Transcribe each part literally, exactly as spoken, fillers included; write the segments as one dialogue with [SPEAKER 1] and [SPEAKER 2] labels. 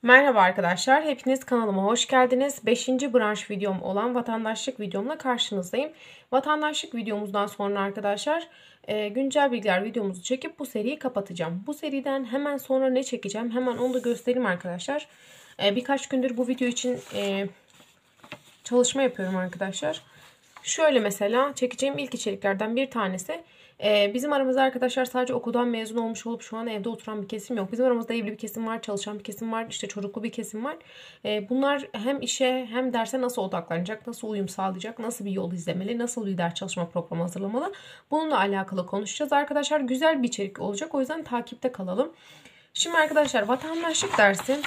[SPEAKER 1] Merhaba arkadaşlar, hepiniz kanalıma hoş geldiniz. beşinci branş videom olan vatandaşlık videomla karşınızdayım. Vatandaşlık videomuzdan sonra arkadaşlar e, güncel bilgiler videomuzu çekip bu seriyi kapatacağım. Bu seriden hemen sonra ne çekeceğim hemen onu da göstereyim arkadaşlar. E, birkaç gündür bu video için e, çalışma yapıyorum arkadaşlar. Şöyle mesela çekeceğim ilk içeriklerden bir tanesi. Ee, bizim aramızda arkadaşlar sadece okuldan mezun olmuş olup şu an evde oturan bir kesim yok. Bizim aramızda evli bir kesim var, çalışan bir kesim var, işte çocuklu bir kesim var. Ee, bunlar hem işe hem derse nasıl odaklanacak, nasıl uyum sağlayacak, nasıl bir yol izlemeli, nasıl bir ders çalışma programı hazırlamalı. Bununla alakalı konuşacağız arkadaşlar. Güzel bir içerik olacak, o yüzden takipte kalalım. Şimdi arkadaşlar vatandaşlık dersi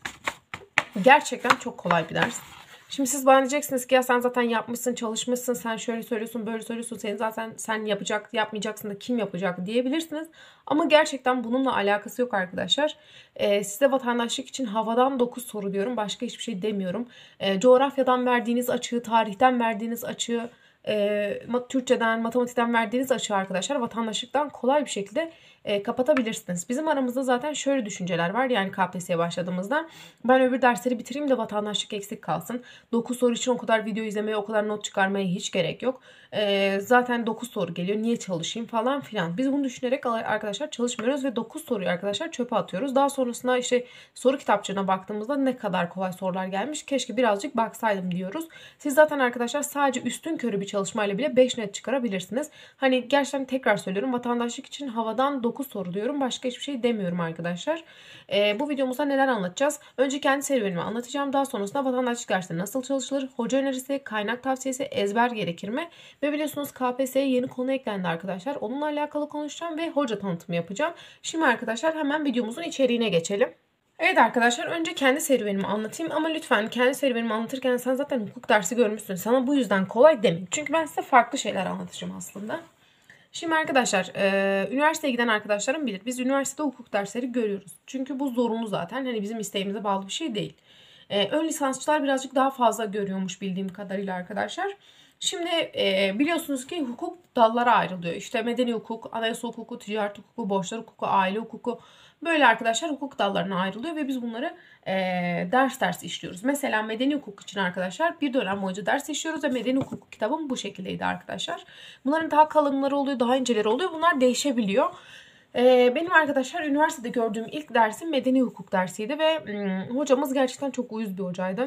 [SPEAKER 1] gerçekten çok kolay bir ders. Şimdi siz bana diyeceksiniz ki ya sen zaten yapmışsın, çalışmışsın, sen şöyle söylüyorsun, böyle söylüyorsun, senin zaten sen yapacak, yapmayacaksın da kim yapacak diyebilirsiniz. Ama gerçekten bununla alakası yok arkadaşlar. Ee, size vatandaşlık için havadan dokuz soru diyorum, başka hiçbir şey demiyorum. Ee, coğrafyadan verdiğiniz açığı, tarihten verdiğiniz açığı, e, Türkçeden, matematikten verdiğiniz açığı arkadaşlar vatandaşlıktan kolay bir şekilde e, kapatabilirsiniz. Bizim aramızda zaten şöyle düşünceler var. Yani K P S S'ye başladığımızda ben öbür dersleri bitireyim de vatandaşlık eksik kalsın. dokuz soru için o kadar video izlemeye, o kadar not çıkarmaya hiç gerek yok. E, zaten dokuz soru geliyor. Niye çalışayım falan filan. Biz bunu düşünerek arkadaşlar çalışmıyoruz ve dokuz soruyu arkadaşlar çöpe atıyoruz. Daha sonrasında işte soru kitapçığına baktığımızda ne kadar kolay sorular gelmiş. Keşke birazcık baksaydım diyoruz. Siz zaten arkadaşlar sadece üstün körü bir çalışmayla bile beş net çıkarabilirsiniz. Hani gerçekten tekrar söylüyorum, vatandaşlık için havadan dokuz soru diyorum. Başka hiçbir şey demiyorum arkadaşlar. Ee, bu videomuzda neler anlatacağız? Önce kendi serüvenimi anlatacağım. Daha sonrasında vatandaşlık dersleri nasıl çalışılır? Hoca önerisi, kaynak tavsiyesi, ezber gerekir mi? Ve biliyorsunuz K P S S'ye yeni konu eklendi arkadaşlar. Onunla alakalı konuşacağım ve hoca tanıtımı yapacağım. Şimdi arkadaşlar hemen videomuzun içeriğine geçelim. Evet arkadaşlar, önce kendi serüvenimi anlatayım ama lütfen kendi serüvenimi anlatırken sen zaten hukuk dersi görmüşsün, sana bu yüzden kolay demeyin. Çünkü ben size farklı şeyler anlatacağım aslında. Şimdi arkadaşlar, e, üniversiteye giden arkadaşlarım bilir. Biz üniversitede hukuk dersleri görüyoruz. Çünkü bu zorunlu zaten. Hani bizim isteğimize bağlı bir şey değil. E, ön lisansçılar birazcık daha fazla görüyormuş bildiğim kadarıyla arkadaşlar. Şimdi e, biliyorsunuz ki hukuk dallara ayrılıyor. İşte medeni hukuk, anayasa hukuku, ticaret hukuku, borçlar hukuku, aile hukuku. Böyle arkadaşlar hukuk dallarına ayrılıyor ve biz bunları e, ders ders işliyoruz. Mesela medeni hukuk için arkadaşlar bir dönem boyunca ders işliyoruz ve medeni hukuk kitabım bu şekildeydi arkadaşlar. Bunların daha kalınları oluyor, daha inceleri oluyor. Bunlar değişebiliyor. E, benim arkadaşlar üniversitede gördüğüm ilk dersim medeni hukuk dersiydi ve hmm, hocamız gerçekten çok uyuz bir hocaydı.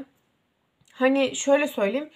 [SPEAKER 1] Hani şöyle söyleyeyim,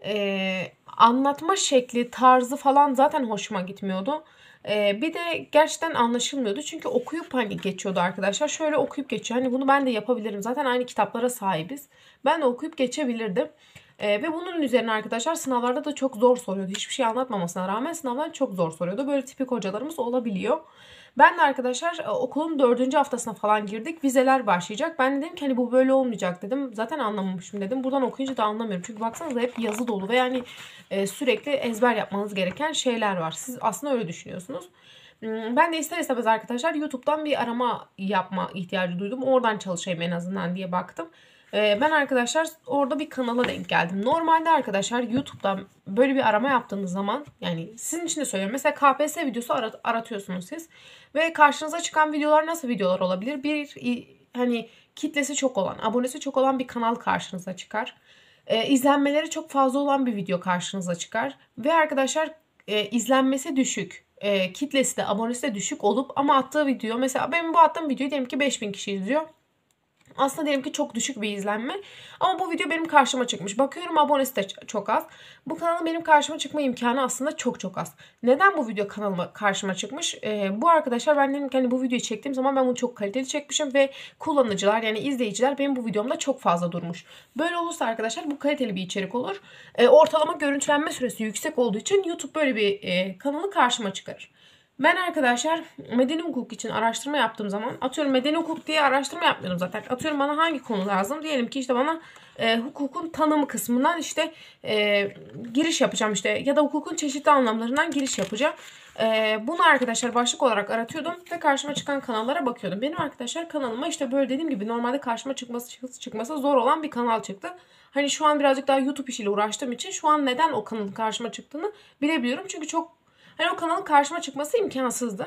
[SPEAKER 1] e, anlatma şekli, tarzı falan zaten hoşuma gitmiyordu. Ee, bir de gerçekten anlaşılmıyordu. Çünkü okuyup hani geçiyordu arkadaşlar. Şöyle okuyup geçiyor. Hani bunu ben de yapabilirim. Zaten aynı kitaplara sahibiz. Ben de okuyup geçebilirdim. Ee, ve bunun üzerine arkadaşlar sınavlarda da çok zor soruyordu. Hiçbir şey anlatmamasına rağmen sınavlar çok zor soruyordu. Böyle tipik hocalarımız olabiliyor. Ben de arkadaşlar e, okulun dördüncü haftasına falan girdik. Vizeler başlayacak. Ben dedim ki hani bu böyle olmayacak dedim. Zaten anlamamışım dedim. Buradan okuyunca da anlamıyorum. Çünkü baksanıza hep yazı dolu ve yani e, sürekli ezber yapmanız gereken şeyler var. Siz aslında öyle düşünüyorsunuz. Hmm, Ben de ister istemez arkadaşlar YouTube'dan bir arama yapma ihtiyacı duydum. Oradan çalışayım en azından diye baktım. E, Ben arkadaşlar orada bir kanala denk geldim. Normalde arkadaşlar YouTube'dan böyle bir arama yaptığınız zaman, yani sizin için de söylüyorum. Mesela K P S S videosu arat- aratıyorsunuz siz. Ve karşınıza çıkan videolar nasıl videolar olabilir? Bir hani kitlesi çok olan, abonesi çok olan bir kanal karşınıza çıkar. E, izlenmeleri çok fazla olan bir video karşınıza çıkar. Ve arkadaşlar e, izlenmesi düşük, e, kitlesi de abonesi de düşük olup ama attığı video, mesela benim bu attığım videoyu diyelim ki beş bin kişi izliyor. Aslında diyelim ki çok düşük bir izlenme. Ama bu video benim karşıma çıkmış. Bakıyorum abonesi de çok az. Bu kanalın benim karşıma çıkma imkanı aslında çok çok az. Neden bu video kanalıma karşıma çıkmış? Ee, bu arkadaşlar ben dedim ki hani bu videoyu çektiğim zaman ben bunu çok kaliteli çekmişim ve kullanıcılar, yani izleyiciler benim bu videomda çok fazla durmuş. Böyle olursa arkadaşlar bu kaliteli bir içerik olur. Ee, ortalama görüntülenme süresi yüksek olduğu için YouTube böyle bir e, kanalı karşıma çıkarır. Ben arkadaşlar medeni hukuk için araştırma yaptığım zaman, atıyorum medeni hukuk diye araştırma yapmıyorum zaten. Atıyorum bana hangi konu lazım? Diyelim ki işte bana e, hukukun tanımı kısmından işte e, giriş yapacağım işte, ya da hukukun çeşitli anlamlarından giriş yapacağım. E, bunu arkadaşlar başlık olarak aratıyordum ve karşıma çıkan kanallara bakıyordum. Benim arkadaşlar kanalıma işte böyle dediğim gibi normalde karşıma çıkması çıkması zor olan bir kanal çıktı. Hani şu an birazcık daha YouTube işiyle uğraştığım için şu an neden o kanalın karşıma çıktığını bilebiliyorum. Çünkü çok Hani o kanalın karşıma çıkması imkansızdı.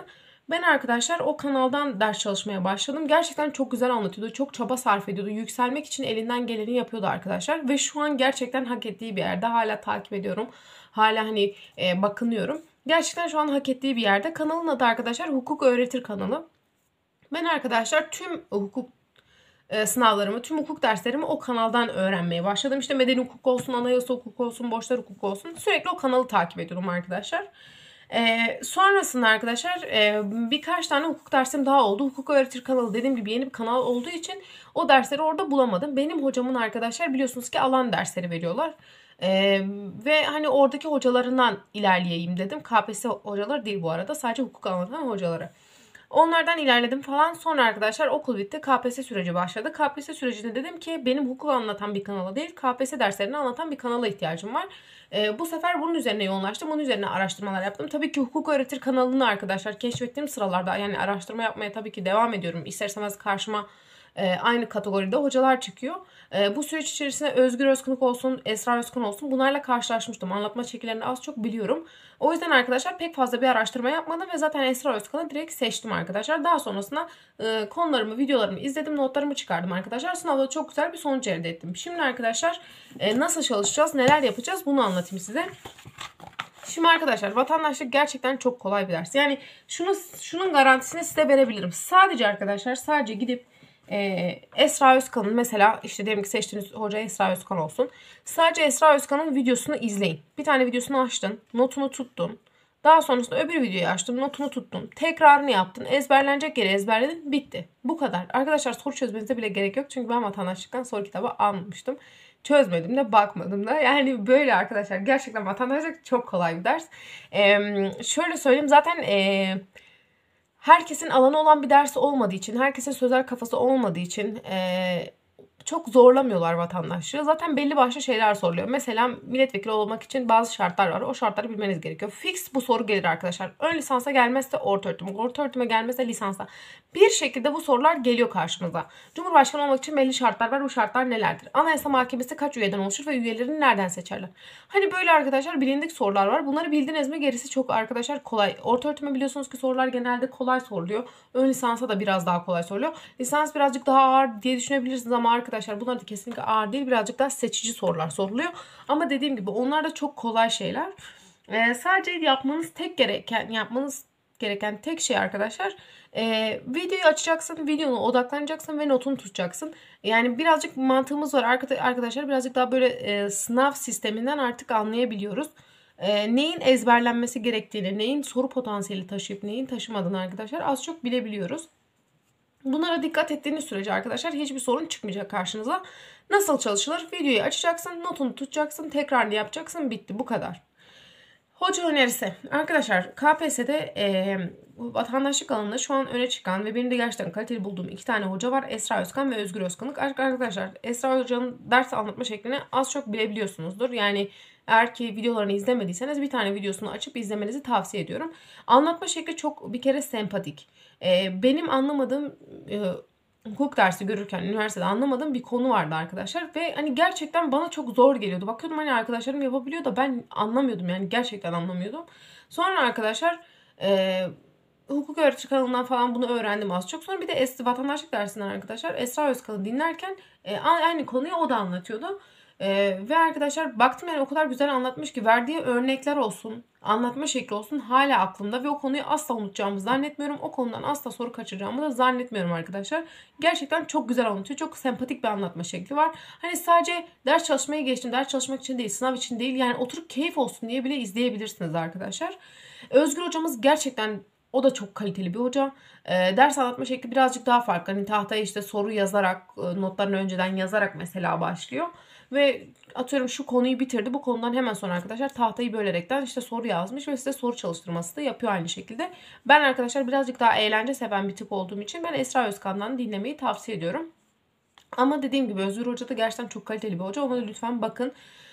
[SPEAKER 1] Ben arkadaşlar o kanaldan ders çalışmaya başladım. Gerçekten çok güzel anlatıyordu. Çok çaba sarf ediyordu. Yükselmek için elinden geleni yapıyordu arkadaşlar. Ve şu an gerçekten hak ettiği bir yerde. Hala takip ediyorum. Hala hani e, bakınıyorum. Gerçekten şu an hak ettiği bir yerde. Kanalın adı arkadaşlar Hukuk Öğretir kanalı. Ben arkadaşlar tüm hukuk e, sınavlarımı, tüm hukuk derslerimi o kanaldan öğrenmeye başladım. İşte medeni hukuk olsun, anayasa hukuk olsun, borçlar hukuk olsun. Sürekli o kanalı takip ediyorum arkadaşlar. Ee, sonrasında arkadaşlar e, birkaç tane hukuk dersim daha oldu. Hukuk Öğretir kanalı dediğim gibi yeni bir kanal olduğu için o dersleri orada bulamadım. Benim hocamın arkadaşlar biliyorsunuz ki alan dersleri veriyorlar. Ee, ve hani oradaki hocalarından ilerleyeyim dedim. K P S S hocaları değil bu arada. Sadece hukuk anlatan hocaları. Onlardan ilerledim falan. Sonra arkadaşlar okul bitti. K P S S süreci başladı. K P S S sürecinde dedim ki benim hukuk anlatan bir kanala değil, K P S S derslerini anlatan bir kanala ihtiyacım var. Ee, bu sefer bunun üzerine yoğunlaştım. Bunun üzerine araştırmalar yaptım. Tabii ki Hukuk Öğretir kanalını arkadaşlar keşfettiğim sıralarda yani araştırma yapmaya tabii ki devam ediyorum. İster istemez karşıma e, aynı kategoride hocalar çıkıyor. E, bu süreç içerisinde Özgür Özkınık olsun, Esra Özkan olsun bunlarla karşılaşmıştım. Anlatma şekillerini az çok biliyorum. O yüzden arkadaşlar pek fazla bir araştırma yapmadım ve zaten Esra Özkan'ı direkt seçtim arkadaşlar. Daha sonrasında e, konularımı, videolarımı izledim, notlarımı çıkardım arkadaşlar. Sınavda çok güzel bir sonuç elde ettim. Şimdi arkadaşlar e, nasıl çalışacağız, neler yapacağız bunu anlatayım size. Şimdi arkadaşlar vatandaşlık gerçekten çok kolay bir ders. Yani şunu şunun garantisini size verebilirim. Sadece arkadaşlar sadece gidip Ee, Esra Özkan'ın mesela işte diyelim ki seçtiğiniz hoca Esra Özkan olsun. Sadece Esra Özkan'ın videosunu izleyin. Bir tane videosunu açtın, notunu tuttun. Daha sonrasında öbür videoyu açtın, notunu tuttun. Tekrarını yaptın, ezberlenecek yeri ezberledin, bitti. Bu kadar. Arkadaşlar soru çözmenize bile gerek yok. Çünkü ben vatandaşlıktan soru kitabı almamıştım. Çözmedim de bakmadım da. Yani böyle arkadaşlar gerçekten vatandaşlık çok kolay bir ders. Ee, şöyle söyleyeyim zaten... Ee, herkesin alanı olan bir ders olmadığı için, herkesin sözel kafası olmadığı için e, çok zorlamıyorlar vatandaşlığı. Zaten belli başlı şeyler soruluyor. Mesela milletvekili olmak için bazı şartlar var. O şartları bilmeniz gerekiyor. Fix bu soru gelir arkadaşlar. Ön lisansa gelmezse orta öğretim, orta öğretime gelmezse lisansa. Bir şekilde bu sorular geliyor karşımıza. Cumhurbaşkanı olmak için belli şartlar var. Bu şartlar nelerdir? Anayasa Mahkemesi kaç üyeden oluşur ve üyelerini nereden seçerler? Hani böyle arkadaşlar bilindik sorular var. Bunları bildiniz mi gerisi çok arkadaşlar kolay. Orta öğretime biliyorsunuz ki sorular genelde kolay soruluyor. Ön lisansa da biraz daha kolay soruluyor. Lisans birazcık daha ağır diye düşünebilirsiniz ama arkadaşlar bunlar da kesinlikle ağır değil. Birazcık daha seçici sorular soruluyor. Ama dediğim gibi onlar da çok kolay şeyler. Ee, sadece yapmanız tek gereken yapmanız gereken tek şey arkadaşlar e, videoyu açacaksın, videona odaklanacaksın ve notunu tutacaksın. Yani birazcık mantığımız var arkadaşlar. Birazcık daha böyle e, sınav sisteminden artık anlayabiliyoruz. E, neyin ezberlenmesi gerektiğini, neyin soru potansiyeli taşıyıp neyin taşımadığını arkadaşlar az çok bilebiliyoruz. Bunlara dikkat ettiğiniz sürece arkadaşlar hiçbir sorun çıkmayacak karşınıza. Nasıl çalışılır? Videoyu açacaksın, notunu tutacaksın, tekrarını yapacaksın, bitti bu kadar. Hoca önerisi. Arkadaşlar K P S S'de e, vatandaşlık alanında şu an öne çıkan ve benim de gerçekten kaliteli bulduğum iki tane hoca var. Esra Özkan ve Özgür Özkanık. Arkadaşlar Esra Hoca'nın ders anlatma şeklini az çok bilebiliyorsunuzdur. Yani eğer ki videolarını izlemediyseniz bir tane videosunu açıp izlemenizi tavsiye ediyorum. Anlatma şekli çok bir kere sempatik. E, benim anlamadığım... E, hukuk dersi görürken üniversitede anlamadığım bir konu vardı arkadaşlar ve hani gerçekten bana çok zor geliyordu. Bakıyordum hani arkadaşlarım yapabiliyor da ben anlamıyordum yani gerçekten anlamıyordum. Sonra arkadaşlar e, hukuk öğretici kanalından falan bunu öğrendim az çok. Sonra bir de es vatandaşlık dersinden arkadaşlar Esra Özkan'ı dinlerken e, aynı konuyu o da anlatıyordu. Ee, ve arkadaşlar baktım yani o kadar güzel anlatmış ki verdiği örnekler olsun, anlatma şekli olsun hala aklımda ve o konuyu asla unutacağımı zannetmiyorum. O konudan asla soru kaçıracağımı da zannetmiyorum arkadaşlar. Gerçekten çok güzel anlatıyor. Çok sempatik bir anlatma şekli var. Hani sadece ders çalışmaya geçtim. Ders çalışmak için değil, sınav için değil. Yani oturup keyif olsun diye bile izleyebilirsiniz arkadaşlar. Özgür hocamız gerçekten o da çok kaliteli bir hoca. E, ders anlatma şekli birazcık daha farklı. Hani tahtaya işte soru yazarak, notlarını önceden yazarak mesela başlıyor. Ve atıyorum şu konuyu bitirdi. Bu konudan hemen sonra arkadaşlar tahtayı bölerekten işte soru yazmış ve size soru çalıştırması da yapıyor aynı şekilde. Ben arkadaşlar birazcık daha eğlence seven bir tip olduğum için ben Esra Özkan'dan dinlemeyi tavsiye ediyorum. Ama dediğim gibi Özgür Hoca da gerçekten çok kaliteli bir hoca. Ona da lütfen bakın.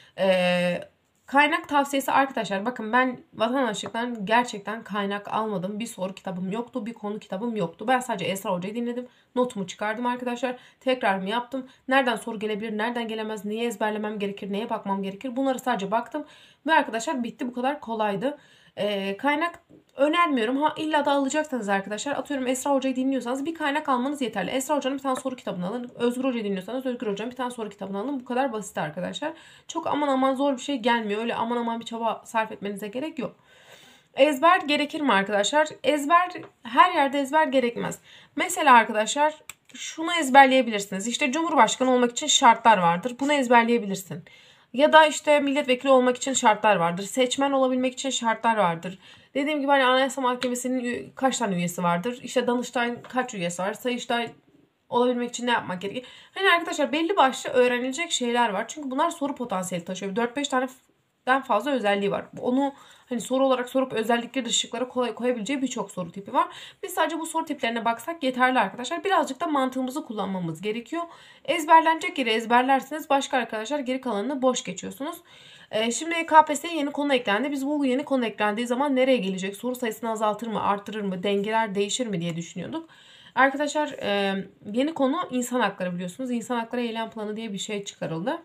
[SPEAKER 1] Ee, kaynak tavsiyesi arkadaşlar. Bakın ben vatandaşlıktan gerçekten kaynak almadım. Bir soru kitabım yoktu. Bir konu kitabım yoktu. Ben sadece Esra Hoca'yı dinledim. Notumu çıkardım arkadaşlar. Tekrarımı yaptım. Nereden soru gelebilir, nereden gelemez, neyi ezberlemem gerekir, neye bakmam gerekir. Bunları sadece baktım. Ve arkadaşlar bitti. Bu kadar kolaydı. E, kaynak önermiyorum. Ha illa da alacaksanız arkadaşlar, atıyorum Esra Hoca'yı dinliyorsanız bir kaynak almanız yeterli. Esra Hoca'nın bir tane soru kitabını alın. Özgür Hoca'yı dinliyorsanız Özgür Hoca'nın bir tane soru kitabını alın. Bu kadar basit arkadaşlar. Çok aman aman zor bir şey gelmiyor. Öyle aman aman bir çaba sarf etmenize gerek yok. Ezber gerekir mi arkadaşlar? Ezber, her yerde ezber gerekmez. Mesela arkadaşlar şunu ezberleyebilirsiniz. İşte Cumhurbaşkanı olmak için şartlar vardır. Bunu ezberleyebilirsin. Ya da işte milletvekili olmak için şartlar vardır. Seçmen olabilmek için şartlar vardır. Dediğim gibi hani Anayasa Mahkemesi'nin kaç tane üyesi vardır? İşte Danıştay'ın kaç üyesi var? Sayıştay olabilmek için ne yapmak gerekir? Hani arkadaşlar belli başlı öğrenilecek şeyler var. Çünkü bunlar soru potansiyeli taşıyor. dört beş taneden fazla özelliği var. Onu hani soru olarak sorup özellikleri şıklara koy, koyabileceği birçok soru tipi var. Biz sadece bu soru tiplerine baksak yeterli arkadaşlar. Birazcık da mantığımızı kullanmamız gerekiyor. Ezberlenecek yeri ezberlersiniz. Başka arkadaşlar geri kalanını boş geçiyorsunuz. Ee, şimdi K P S S'ye yeni konu eklendi. Biz bu yeni konu eklendiği zaman nereye gelecek? Soru sayısını azaltır mı, arttırır mı, dengeler değişir mi diye düşünüyorduk. Arkadaşlar e, yeni konu insan hakları, biliyorsunuz. İnsan hakları eylem planı diye bir şey çıkarıldı.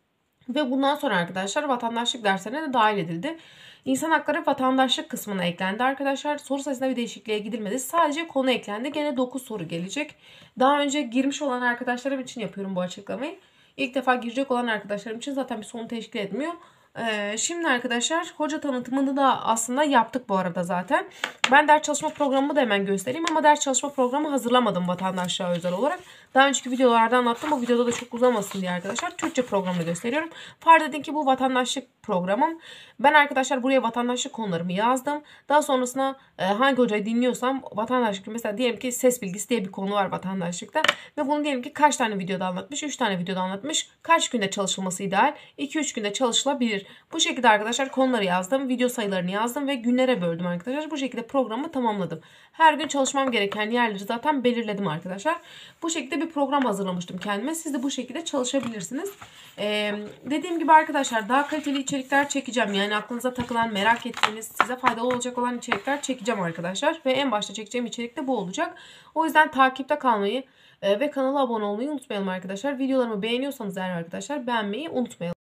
[SPEAKER 1] Ve bundan sonra arkadaşlar vatandaşlık derslerine de dahil edildi. İnsan hakları vatandaşlık kısmına eklendi arkadaşlar. Soru sayısında bir değişikliğe gidilmedi. Sadece konu eklendi. Gene dokuz soru gelecek. Daha önce girmiş olan arkadaşlarım için yapıyorum bu açıklamayı. İlk defa girecek olan arkadaşlarım için zaten bir sorun teşkil etmiyor. Ee, şimdi arkadaşlar hoca tanıtımını da aslında yaptık bu arada zaten. Ben ders çalışma programımı da hemen göstereyim ama ders çalışma programı hazırlamadım vatandaşlığa özel olarak. Daha önceki videolarda anlattım. Bu videoda da çok uzamasın diye arkadaşlar Türkçe programını gösteriyorum. Farz edin ki bu vatandaşlık programım. Ben arkadaşlar buraya vatandaşlık konularımı yazdım. Daha sonrasında e, hangi hocayı dinliyorsam vatandaşlık, mesela diyelim ki ses bilgisi diye bir konu var vatandaşlıkta. Ve bunu diyelim ki kaç tane videoda anlatmış? üç tane videoda anlatmış. Kaç günde çalışılması ideal? iki üç günde çalışılabilir. Bu şekilde arkadaşlar konuları yazdım. Video sayılarını yazdım ve günlere böldüm arkadaşlar. Bu şekilde programı tamamladım. Her gün çalışmam gereken yerleri zaten belirledim arkadaşlar. Bu şekilde bir program hazırlamıştım kendime. Siz de bu şekilde çalışabilirsiniz. Ee, dediğim gibi arkadaşlar daha kaliteli içerikler çekeceğim. Yani aklınıza takılan, merak ettiğiniz, size faydalı olacak olan içerikler çekeceğim arkadaşlar. Ve en başta çekeceğim içerik de bu olacak. O yüzden takipte kalmayı ve kanala abone olmayı unutmayalım arkadaşlar. Videolarımı beğeniyorsanız eğer arkadaşlar beğenmeyi unutmayalım.